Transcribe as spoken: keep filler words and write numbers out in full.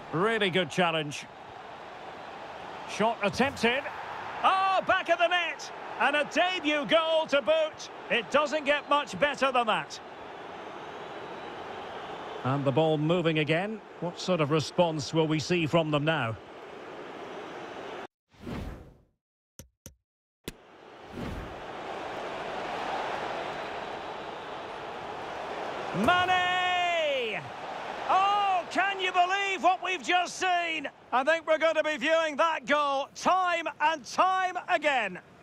Really good challenge. Shot attempted. Oh, back of the net. And a debut goal to boot. It doesn't get much better than that. And the ball moving again. What sort of response will we see from them now? Mane! Oh, can you believe what we've just seen? I think we're going to be viewing that goal time and time again.